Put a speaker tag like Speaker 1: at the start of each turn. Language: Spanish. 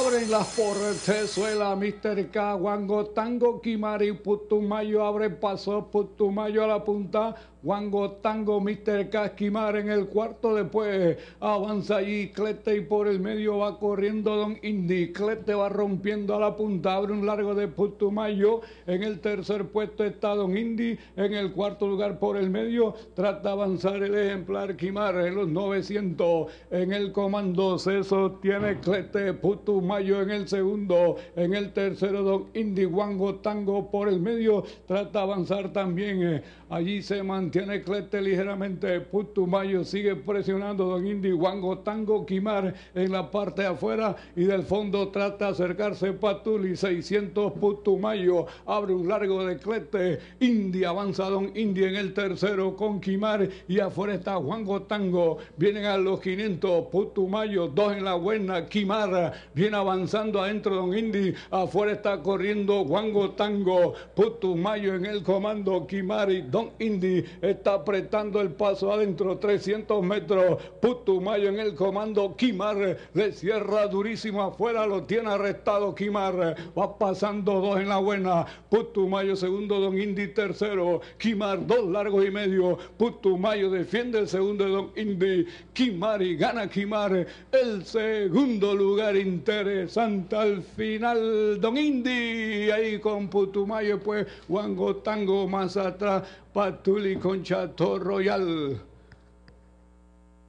Speaker 1: Ahora en la portezuela, Mr. K, Wango, Tango, Kimari, Putumayo, abre paso, Putumayo a la punta, Wango, Tango, Mr. K, Kimari en el cuarto, después avanza allí Clete y por el medio va corriendo Don Indy, Clete va rompiendo a la punta, abre un largo de Putumayo, en el tercer puesto está Don Indy, en el cuarto lugar por el medio, trata de avanzar el ejemplar Kimari en los 900, en el comando se sostiene Clete, Putumayo en el segundo, en el tercero Don Indy, Wango, Tango por el medio, trata de avanzar también, allí se mantiene Clete ligeramente, Putumayo sigue presionando Don Indy, Wango, Tango, Kimari en la parte de afuera y del fondo trata de acercarse Patuli, 600 Putumayo, abre un largo de Clete, Indy avanza Don Indy en el tercero con Kimari y afuera está Wango, Tango, vienen a los 500 Putumayo, dos en la buena, Kimari viene avanzando adentro Don Indy, afuera está corriendo Wango, Tango, Putumayo en el comando, Kimari, Don Indy está apretando el paso adentro, 300 metros, Putumayo en el comando, Kimari le cierra durísimo afuera, lo tiene arrestado Kimari, va pasando dos en la buena, Putumayo segundo, Don Indy tercero, Kimari dos largos y medio, Putumayo defiende el segundo de Don Indy, Kimari gana Kimari el segundo lugar, interesante al final Don Indy ahí con Putumayo, pues Wango, Tango más atrás, Patuli con Chateau Royal.